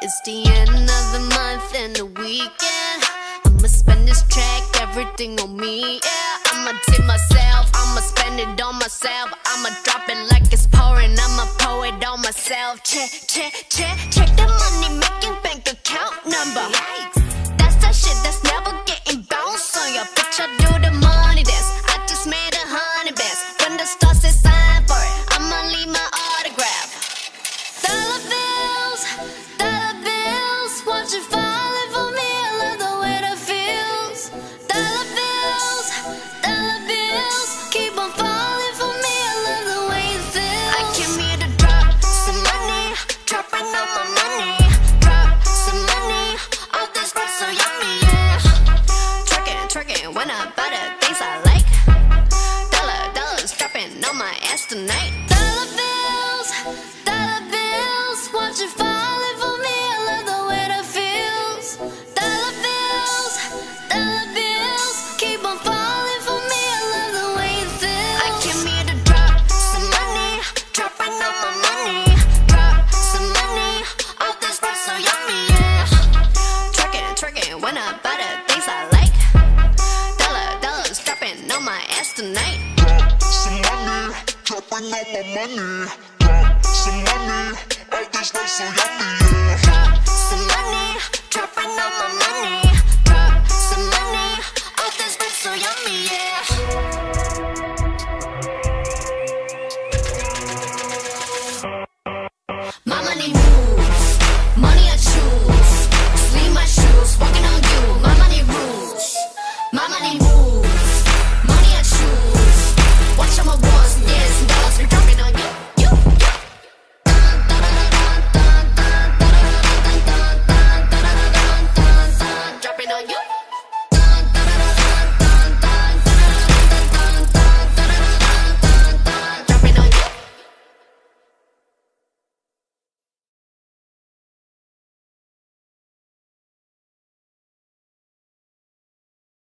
It's the end of the month and the weekend. I'ma spend this track, everything on me, yeah. I'ma tip myself, I'ma spend it on myself. I'ma drop it like it's pouring, I'ma pour it on myself. Check the money making bank account number. That's that shit that's never getting bounced on your bitch. I do the money dance, I just made 100 bands. When the stars say sign for it, I'ma leave my autograph. Dollar bills, watch it falling for me. I love the way that feels. Dollar bills, keep on falling for me. I love the way it feels. I came here to drop some money, dropping all my money. Drop some money, all this stuff so yummy, yeah. Twerking when I buy the things I like. Dollars dropping on my ass tonight. Dollar bills, watch it falling for me. I love the way that feels. Dollar bills, keep on falling for me. I love the way it feels. I came here to drop some money, dropping all my money. Drop some money, all this stuff so yummy, yeah. Twerking when I buy the things I like. Dollars dropping on my ass tonight. Drop some money, dropping all my money. Drop some money, all this stuff so yummy, yeah. Drop some money, dropping all my money.